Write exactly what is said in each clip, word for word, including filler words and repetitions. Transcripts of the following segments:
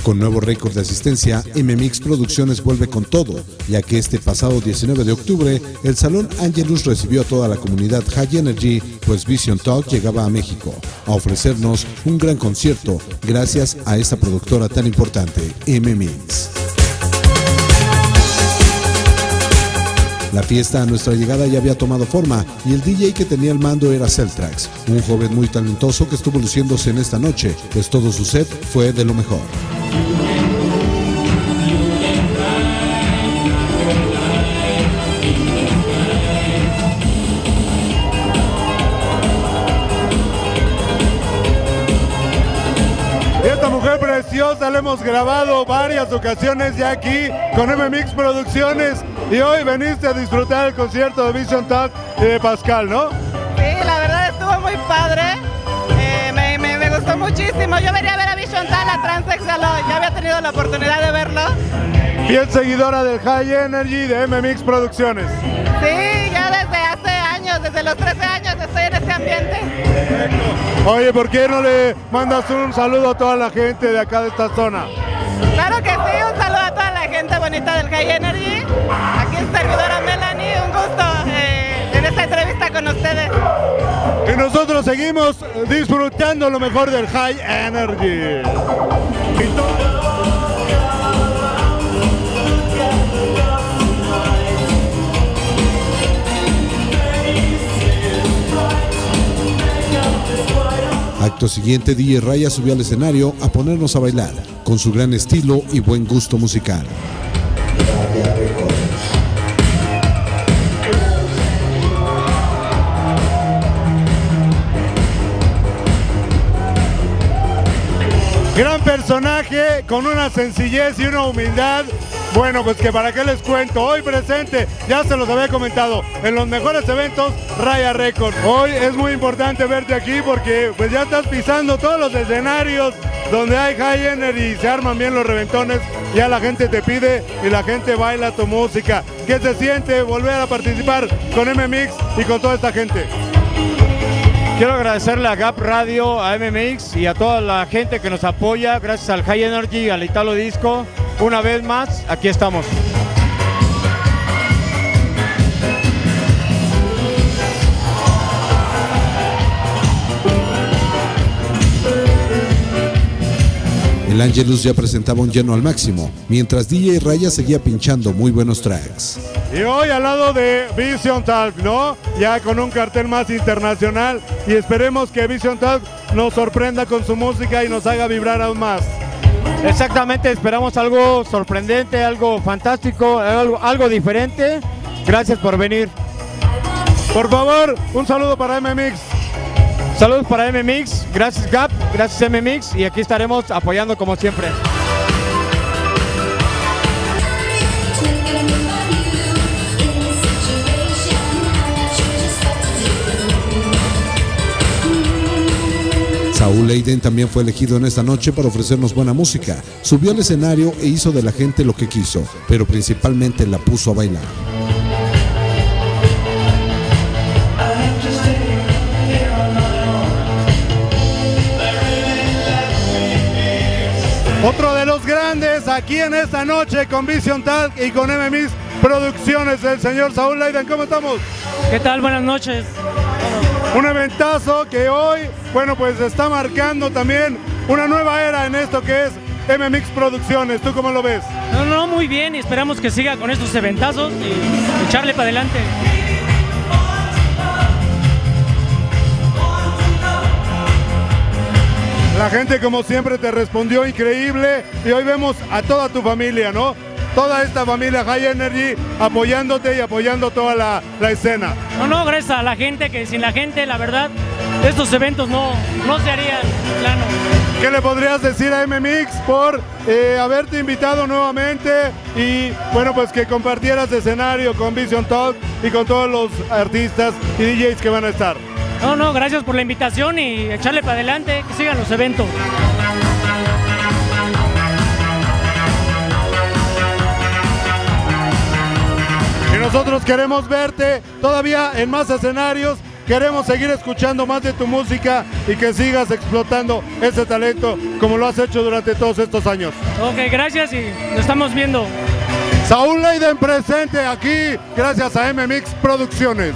Con nuevo récord de asistencia, M M X Producciones vuelve con todo, ya que este pasado diecinueve de octubre, el Salón Angelus recibió a toda la comunidad High Energy, pues Vision Talk llegaba a México a ofrecernos un gran concierto gracias a esta productora tan importante, M M X. La fiesta a nuestra llegada ya había tomado forma y el D J que tenía el mando era Celtrax, un joven muy talentoso que estuvo luciéndose en esta noche, pues todo su set fue de lo mejor. Preciosa, la hemos grabado varias ocasiones ya aquí con M M X Producciones y hoy veniste a disfrutar el concierto de Vision Talk y de Pascal, ¿no? Sí, la verdad estuvo muy padre, eh, me, me, me gustó muchísimo. Yo venía a ver a Vision Talk, a Transexual, ya había tenido la oportunidad de verlo. Fiel seguidora del High Energy de M M X Producciones. Sí, ya desde hace años, desde los trece años estoy en este ambiente. Perfecto. Oye, ¿por qué no le mandas un saludo a toda la gente de acá de esta zona? Claro que sí, un saludo a toda la gente bonita del High Energy. Aquí es servidora Melanie, un gusto eh, en esta entrevista con ustedes. Y nosotros seguimos disfrutando lo mejor del High Energy. Y todo... Acto siguiente, D J Raya subió al escenario a ponernos a bailar, con su gran estilo y buen gusto musical. Gran personaje, con una sencillez y una humildad. Bueno, pues que para qué les cuento, hoy presente, ya se los había comentado, en los mejores eventos Raya Records. Hoy es muy importante verte aquí porque pues ya estás pisando todos los escenarios donde hay High Energy y se arman bien los reventones, ya la gente te pide y la gente baila tu música. ¿Qué se siente volver a participar con M M X y con toda esta gente? Quiero agradecerle a Gap Radio, a M M X y a toda la gente que nos apoya, gracias al High Energy, al Italo Disco. Una vez más, aquí estamos. El Angelus ya presentaba un lleno al máximo, mientras D J Raya seguía pinchando muy buenos tracks. Y hoy al lado de Vision Talk, ¿no? Ya con un cartel más internacional y esperemos que Vision Talk nos sorprenda con su música y nos haga vibrar aún más. Exactamente, esperamos algo sorprendente, algo fantástico, algo, algo diferente. Gracias por venir. Por favor, un saludo para M M X. Saludos para M M X, gracias Gap, gracias M M X y aquí estaremos apoyando como siempre. Saúl Leiden también fue elegido en esta noche para ofrecernos buena música. Subió al escenario e hizo de la gente lo que quiso, pero principalmente la puso a bailar. Otro de los grandes aquí en esta noche con Vision Talk y con M M X Producciones, el señor Saúl Leiden. ¿Cómo estamos? ¿Qué tal? Buenas noches. Un eventazo que hoy, bueno, pues está marcando también una nueva era en esto que es M M X Producciones. ¿Tú cómo lo ves? No, no, muy bien y esperamos que siga con estos eventazos y echarle para adelante. La gente como siempre te respondió increíble y hoy vemos a toda tu familia, ¿no? Toda esta familia High Energy apoyándote y apoyando toda la, la escena. No, no, gracias a la gente, que sin la gente, la verdad, estos eventos no, no se harían plano. ¿Qué le podrías decir a M M X por eh, haberte invitado nuevamente y bueno, pues que compartieras escenario con Vision Talk y con todos los artistas y D Js que van a estar? No, no, gracias por la invitación y echarle para adelante, que sigan los eventos. Y nosotros queremos verte todavía en más escenarios queremos seguir escuchando más de tu música y que sigas explotando ese talento como lo has hecho durante todos estos años. Ok, gracias y nos estamos viendo. Saúl Leiden presente aquí, gracias a M M X Producciones.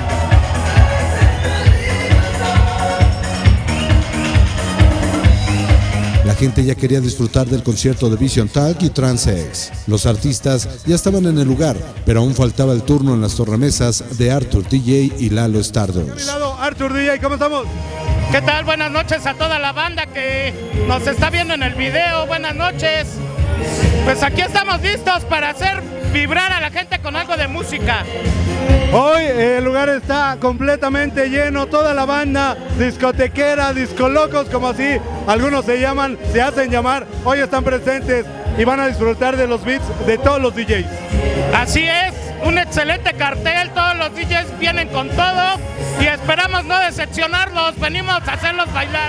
La gente ya quería disfrutar del concierto de Vision Talk y Transex. Los artistas ya estaban en el lugar, pero aún faltaba el turno en las tornamesas de Arthur D J y Lalo Stardust. A mi lado, Arthur D J, ¿cómo estamos? ¿Qué tal? Buenas noches a toda la banda que nos está viendo en el video. Buenas noches. Pues aquí estamos listos para hacer vibrar a la gente con algo de música. Hoy el lugar está completamente lleno, toda la banda discotequera, discolocos, como así algunos se llaman, se hacen llamar, hoy están presentes y van a disfrutar de los beats de todos los D Js. Así es, un excelente cartel, todos los D Js vienen con todo y esperamos no decepcionarlos, venimos a hacerlos bailar.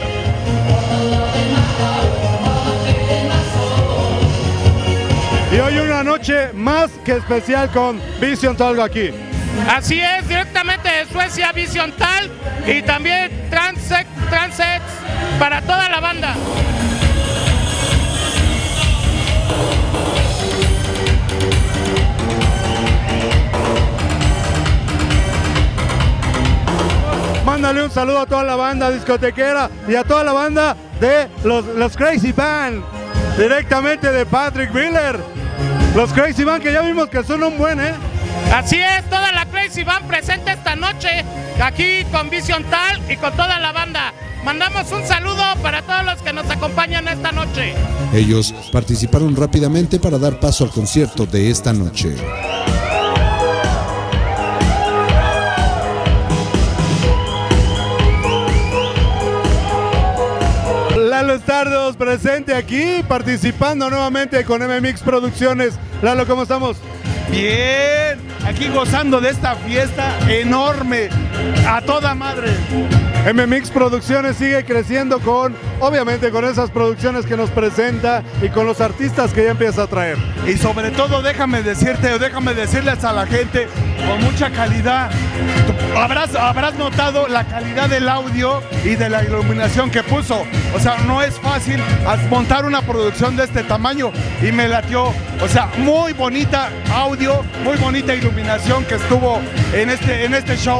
Y hoy una noche más que especial con Vision Talk aquí. Así es, directamente de Suecia, Vision Talk y también Transex, Transex para toda la banda. Mándale un saludo a toda la banda discotequera y a toda la banda de los, los Crazy Band, directamente de Patrick Miller. Los Crazy Band que ya vimos que son un buen, ¿eh? Así es, toda la Crazy Band presente esta noche aquí con Vision Talk y con toda la banda. Mandamos un saludo para todos los que nos acompañan esta noche. Ellos participaron rápidamente para dar paso al concierto de esta noche. Lalo Stardust presente aquí, participando nuevamente con M M X Producciones. Lalo, ¿cómo estamos? Bien, aquí gozando de esta fiesta enorme, a toda madre. M M X Producciones sigue creciendo con, obviamente, con esas producciones que nos presenta y con los artistas que ya empieza a traer. Y sobre todo, déjame decirte, o déjame decirles a la gente, con mucha calidad. Tú habrás, habrás notado la calidad del audio y de la iluminación que puso. O sea, no es fácil montar una producción de este tamaño y me latió. O sea, muy bonita audio, muy bonita iluminación que estuvo en este, en este show.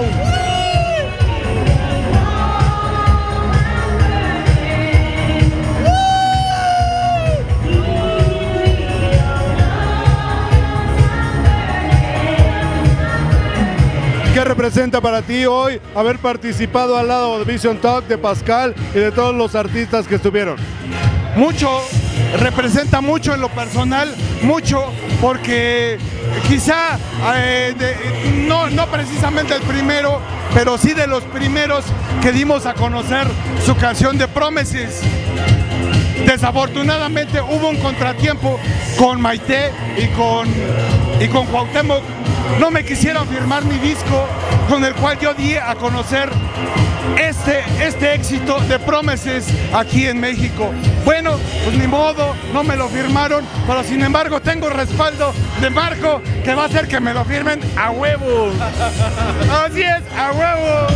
¿Qué representa para ti hoy haber participado al lado de Vision Talk, de Pascal y de todos los artistas que estuvieron? Mucho, representa mucho en lo personal, mucho, porque quizá eh, de, no, no precisamente el primero, pero sí de los primeros que dimos a conocer su canción de Promises. Desafortunadamente hubo un contratiempo con Maite y con, y con Cuauhtémoc. No me quisieron firmar mi disco con el cual yo di a conocer este, este éxito de Promises aquí en México. Bueno, pues ni modo, no me lo firmaron, pero sin embargo tengo respaldo de Marco que va a hacer que me lo firmen a huevo. Así es, a huevo.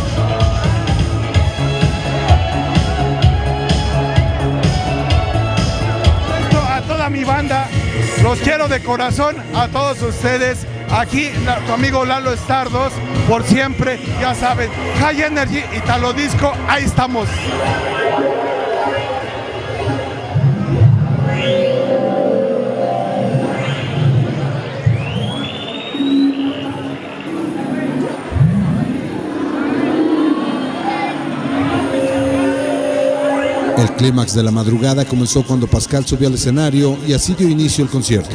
A toda mi banda, los quiero de corazón a todos ustedes. Aquí tu amigo Lalo Stardust, por siempre, ya saben, High Energy, Italo Disco, ahí estamos. El clímax de la madrugada comenzó cuando Pascal subió al escenario y así dio inicio el concierto.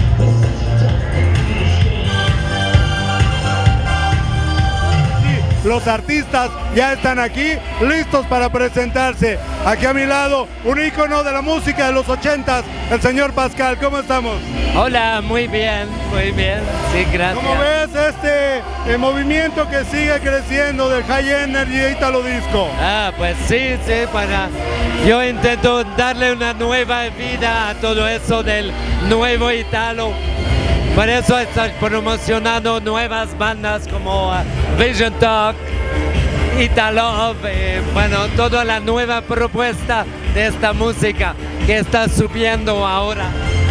Los los artistas ya están aquí, listos para presentarse. Aquí a mi lado, un ícono de la música de los ochentas, el señor Pascal. ¿Cómo estamos? Hola, muy bien, muy bien, sí, gracias. ¿Cómo ves este el movimiento que sigue creciendo del High Energy Italo Disco? Ah, pues sí, sí, para... Yo intento darle una nueva vida a todo eso del nuevo Italo. Por eso estoy promocionando nuevas bandas como uh, Vision Talk, Italo, eh, bueno, toda la nueva propuesta de esta música que está subiendo ahora.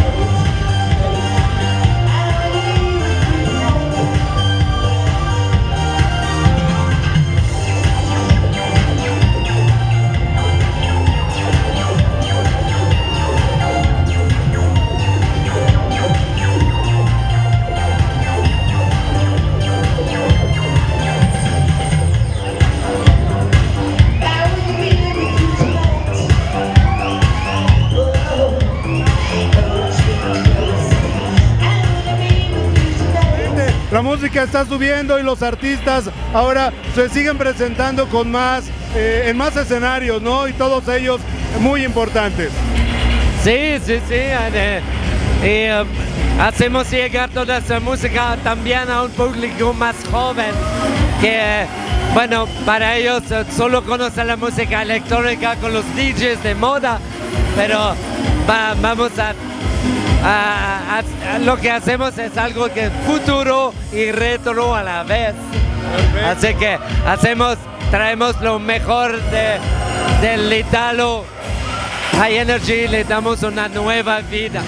La música está subiendo y los artistas ahora se siguen presentando con más, eh, en más escenarios, ¿no? Y todos ellos muy importantes. Sí, sí, sí. Eh, eh, hacemos llegar toda esa música también a un público más joven que, bueno, para ellos solo conocen la música electrónica con los D Js de moda, pero va, vamos a... A, a, a, lo que hacemos es algo que es futuro y retro a la vez. Perfecto. Así que hacemos, traemos lo mejor de, del Italo High Energy, le damos una nueva vida.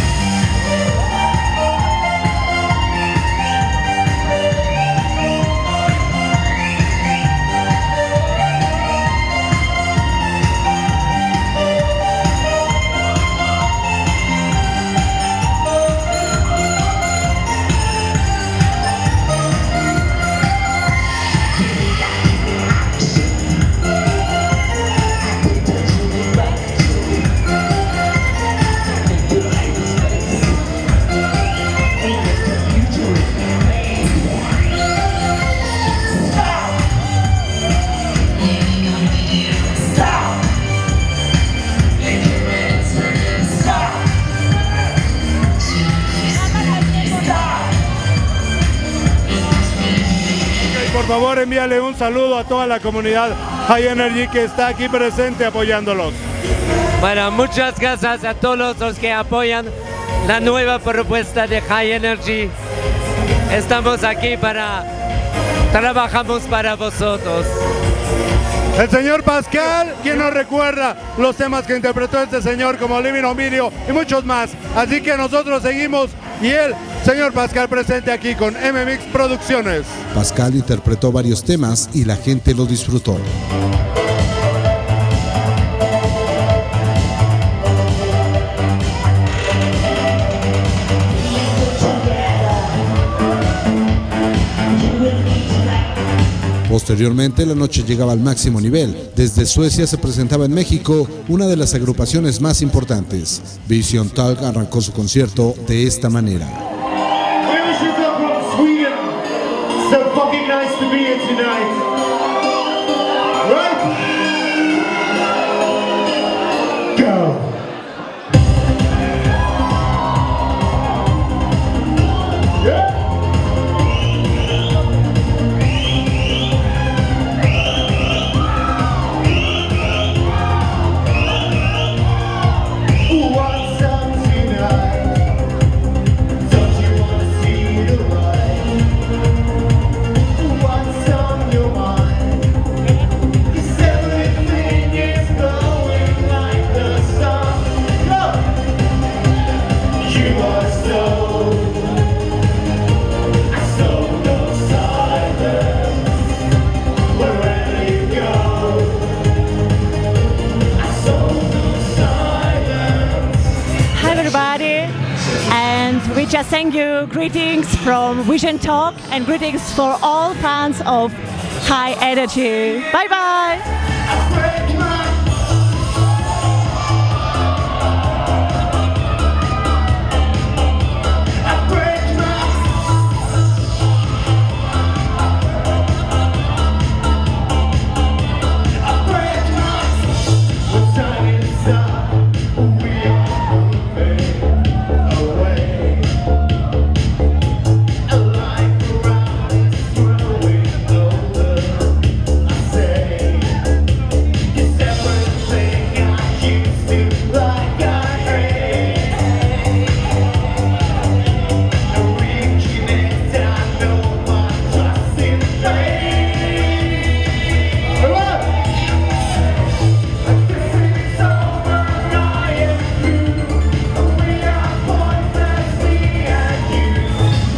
Por favor, envíale un saludo a toda la comunidad High Energy que está aquí presente apoyándolos. Bueno, muchas gracias a todos los que apoyan la nueva propuesta de High Energy. Estamos aquí para, trabajamos para vosotros. El señor Pascal, quien nos recuerda los temas que interpretó este señor como Living on Video y muchos más. Así que nosotros seguimos y él, señor Pascal, presente aquí con M M X Producciones. Pascal interpretó varios temas y la gente lo disfrutó. Posteriormente, la noche llegaba al máximo nivel. Desde Suecia se presentaba en México una de las agrupaciones más importantes. Vision Talk arrancó su concierto de esta manera. And we just thank you, greetings from Vision Talk and greetings for all fans of High Energy. Bye bye!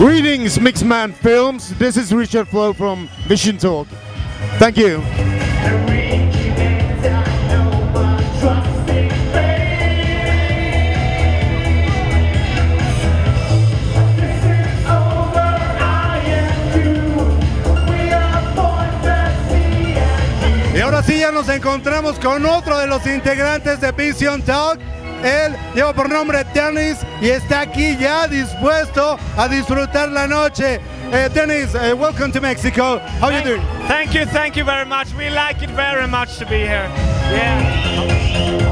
Greetings, Mixman Films. This is Richard Flo from Vision Talk. Thank you. Y ahora sí ya nos encontramos con otro de los integrantes de Vision Talk. Él lleva por nombre Dennis y está aquí ya dispuesto a disfrutar la noche. Uh, Dennis, uh, welcome to Mexico. How are you doing? Thank you, thank you very much. We like it very much to be here. Yeah.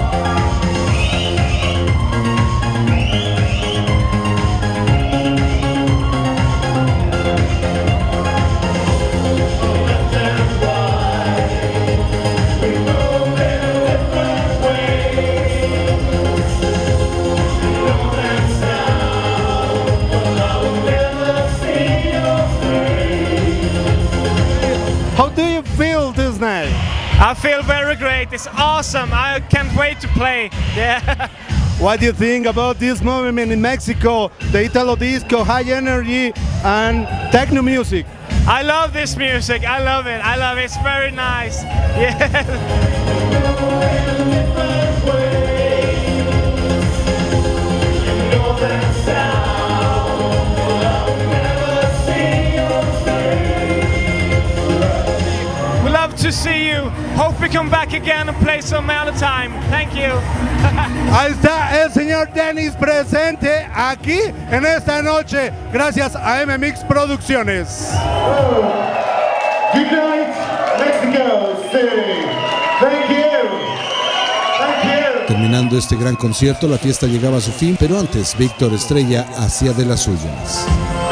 How do you feel this night? I feel very great. It's awesome. I can't wait to play. Yeah. What do you think about this movement in Mexico, the Italo disco, high energy, and techno music? I love this music. I love it. I love it. It's very nice. Yeah. To see you. Hope we come back again and play some other time. Thank you. Ahí está el señor Dennis presente aquí en esta noche, gracias a M M X Producciones. Good night, Mexico City. Thank you. Thank you. Terminando este gran concierto, la fiesta llegaba a su fin, pero antes Víctor Estrella hacía de las suyas.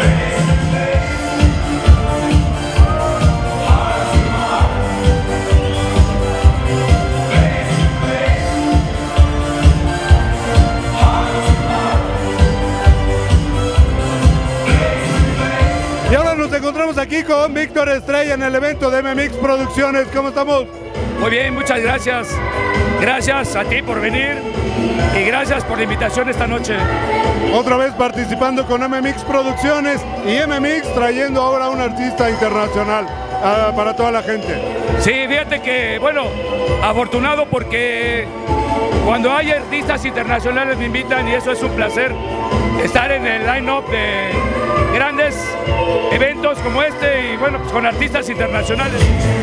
Encontramos aquí con Víctor Estrella en el evento de M M X Producciones. ¿Cómo estamos? Muy bien, muchas gracias. Gracias a ti por venir y gracias por la invitación esta noche. Otra vez participando con M M X Producciones y M M X trayendo ahora a un artista internacional uh, para toda la gente. Sí, fíjate que, bueno, afortunado porque cuando hay artistas internacionales me invitan y eso es un placer estar en el line-up de grandes eventos como este y bueno, pues con artistas internacionales.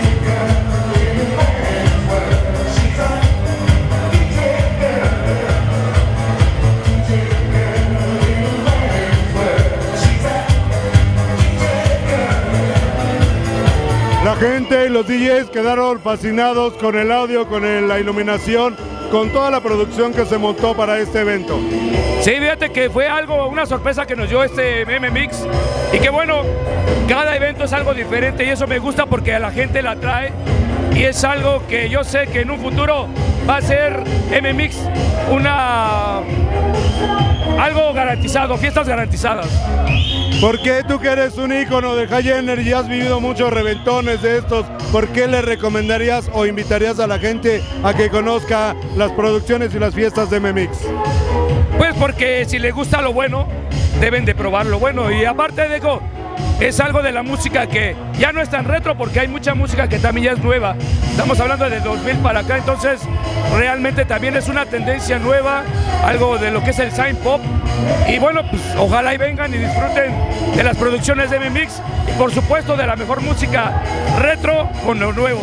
La gente y los D Js quedaron fascinados con el audio, con el, la iluminación, con toda la producción que se montó para este evento. Sí, fíjate que fue algo, una sorpresa que nos dio este M M X y que bueno, cada evento es algo diferente y eso me gusta porque a la gente la atrae y es algo que yo sé que en un futuro va a ser M M X una algo garantizado, fiestas garantizadas. ¿Por qué tú que eres un ícono de High Energy, has vivido muchos reventones de estos, por qué le recomendarías o invitarías a la gente a que conozca las producciones y las fiestas de M M X? Pues porque si les gusta lo bueno, deben de probar lo bueno y aparte de eso, es algo de la música que ya no es tan retro porque hay mucha música que también ya es nueva. Estamos hablando de dos mil para acá, entonces realmente también es una tendencia nueva, algo de lo que es el synth pop. Y bueno, pues ojalá y vengan y disfruten de las producciones de M M X y por supuesto de la mejor música retro con lo nuevo.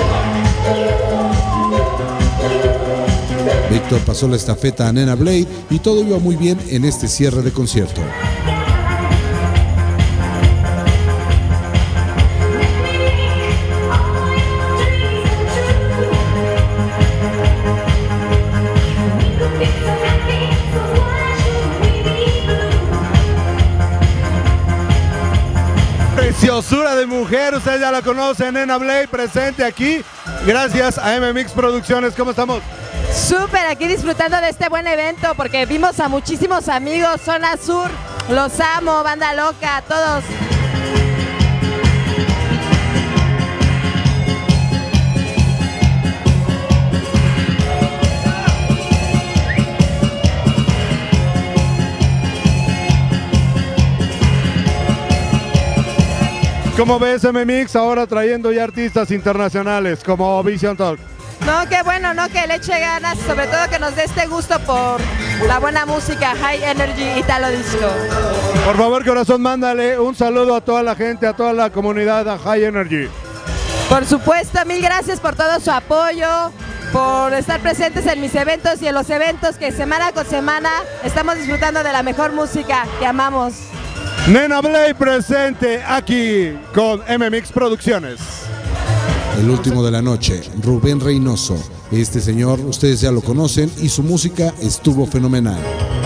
Víctor pasó la estafeta a Nena Blade y todo iba muy bien en este cierre de concierto. Preciosura de mujer, ustedes ya la conocen, Nena Blade, presente aquí, gracias a M M X Producciones. ¿Cómo estamos? Súper, aquí disfrutando de este buen evento porque vimos a muchísimos amigos, Zona Sur, los amo, Banda Loca, todos. ¿Cómo ves M-Mix ahora trayendo ya artistas internacionales como Vision Talk? No, qué bueno, ¿no? Que le eche ganas, sobre todo que nos dé este gusto por la buena música, High Energy Italo Disco. Por favor, corazón, mándale un saludo a toda la gente, a toda la comunidad de High Energy. Por supuesto, mil gracias por todo su apoyo, por estar presentes en mis eventos y en los eventos que semana con semana estamos disfrutando de la mejor música que amamos. Nena Blay presente aquí con M-Mix Producciones. El último de la noche, Rubén Reynoso. Este señor, ustedes ya lo conocen y su música estuvo fenomenal.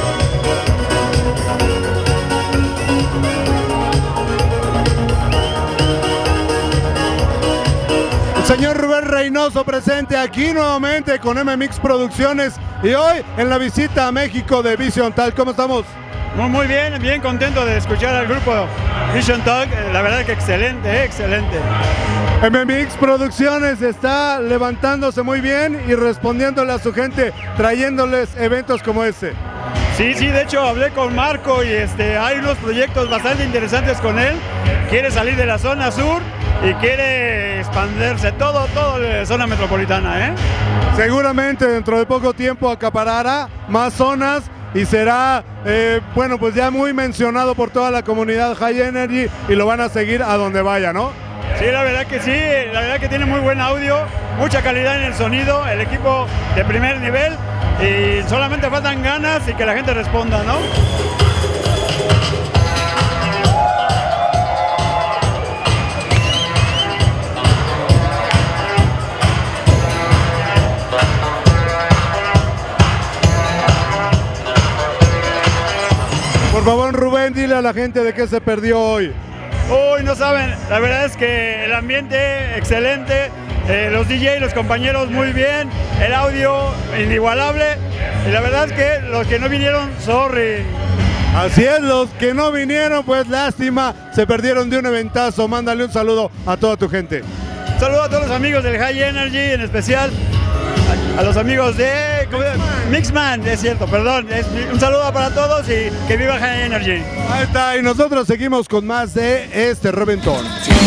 El señor Rubén Reynoso presente aquí nuevamente con M-Mix Producciones y hoy en la visita a México de Vision Talk. ¿Cómo estamos? Muy, muy bien, bien contento de escuchar al grupo Vision Talk, la verdad que excelente, eh, excelente. M-Mix Producciones está levantándose muy bien y respondiéndole a su gente, trayéndoles eventos como este. Sí, sí, de hecho hablé con Marco y este, hay unos proyectos bastante interesantes con él. Quiere salir de la zona sur y quiere expandirse todo, todo la zona metropolitana, ¿eh? Seguramente dentro de poco tiempo acaparará más zonas y será, eh, bueno, pues ya muy mencionado por toda la comunidad High Energy y lo van a seguir a donde vaya, ¿no? Sí, la verdad que sí, la verdad que tiene muy buen audio, mucha calidad en el sonido, el equipo de primer nivel y solamente faltan ganas y que la gente responda, ¿no? Por favor, Rubén, dile a la gente de qué se perdió hoy. Uy, no saben, la verdad es que el ambiente excelente, eh, los D J, los compañeros muy bien, el audio inigualable y la verdad es que los que no vinieron, sorry. Así es, los que no vinieron, pues lástima, se perdieron de un eventazo. Mándale un saludo a toda tu gente. Un saludo a todos los amigos del High Energy, en especial a, a los amigos de Mixman, es cierto, perdón. Es, un saludo para todos y que viva High Energy. Ahí está, y nosotros seguimos con más de este reventón.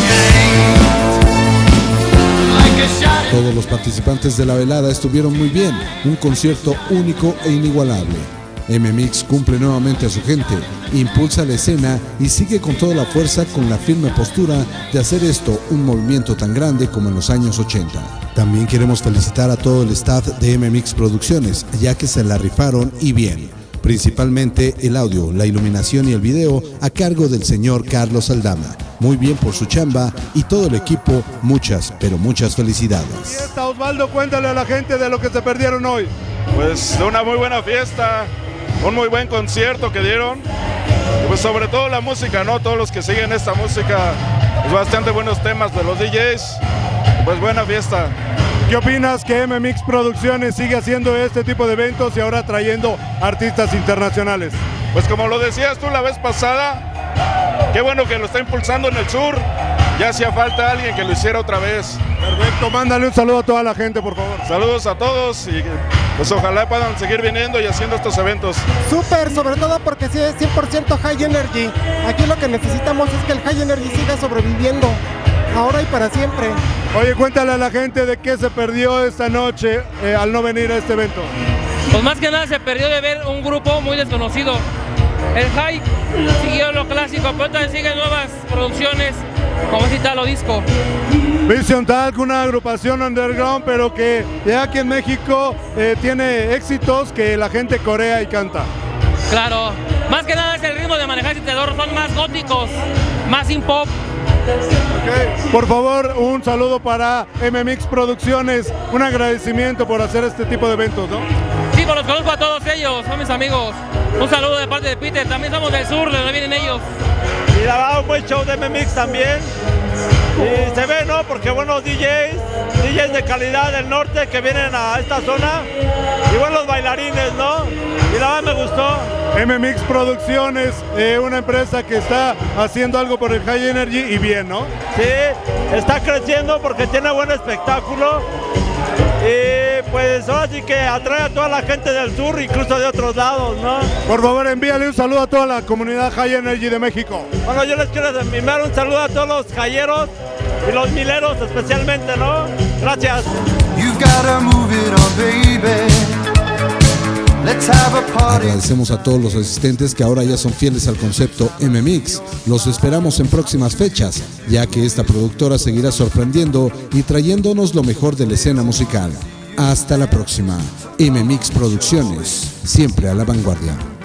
Todos los participantes de la velada estuvieron muy bien, un concierto único e inigualable. M-Mix cumple nuevamente a su gente, impulsa la escena y sigue con toda la fuerza con la firme postura de hacer esto un movimiento tan grande como en los años ochenta. También queremos felicitar a todo el staff de M-Mix Producciones, ya que se la rifaron y bien. Principalmente el audio, la iluminación y el video a cargo del señor Carlos Aldama. Muy bien por su chamba y todo el equipo, muchas, pero muchas felicidades. Ahí está Osvaldo, cuéntale a la gente de lo que se perdieron hoy. Pues de una muy buena fiesta, un muy buen concierto que dieron, y pues sobre todo la música, ¿no? Todos los que siguen esta música, pues bastante buenos temas de los D Js, pues buena fiesta. ¿Qué opinas que M-Mix Producciones sigue haciendo este tipo de eventos y ahora trayendo artistas internacionales? Pues como lo decías tú la vez pasada, qué bueno que lo está impulsando en el sur, ya hacía falta alguien que lo hiciera otra vez. Perfecto, mándale un saludo a toda la gente, por favor. Saludos a todos y pues ojalá puedan seguir viniendo y haciendo estos eventos. Súper, sobre todo porque sí es cien por ciento High Energy. Aquí lo que necesitamos es que el High Energy siga sobreviviendo, ahora y para siempre. Oye, cuéntale a la gente de qué se perdió esta noche eh, al no venir a este evento. Pues más que nada se perdió de ver un grupo muy desconocido. El High siguió lo clásico, pero también siguen nuevas producciones como es Italo Disco. Vision Talk, una agrupación underground, pero que ya aquí en México eh, tiene éxitos que la gente corea y canta. Claro, más que nada es el ritmo de manejar sintetizador, son más góticos, más sin pop. Okay. Por favor, un saludo para M-Mix Producciones, un agradecimiento por hacer este tipo de eventos, ¿no? Sí, pues los conozco a todos ellos, son mis amigos. Un saludo de parte de Peter, también somos del sur, de donde vienen ellos. Y la verdad, un buen show de M-Mix también. Y se ve, ¿no? Porque buenos D Js, D Js de calidad del norte que vienen a esta zona. Y buenos bailarines, ¿no? Y la verdad me gustó. M-Mix Producciones, eh, una empresa que está haciendo algo por el High Energy y bien, ¿no? Sí, está creciendo porque tiene buen espectáculo. Y pues ahora sí que atrae a toda la gente del sur, incluso de otros lados, ¿no? Por favor, envíale un saludo a toda la comunidad High Energy de México. Bueno, yo les quiero enviar un saludo a todos los jayeros y los mileros especialmente, ¿no? Gracias. Agradecemos a todos los asistentes que ahora ya son fieles al concepto M M X. Los esperamos en próximas fechas, ya que esta productora seguirá sorprendiendo y trayéndonos lo mejor de la escena musical. Hasta la próxima. M M X Producciones, siempre a la vanguardia.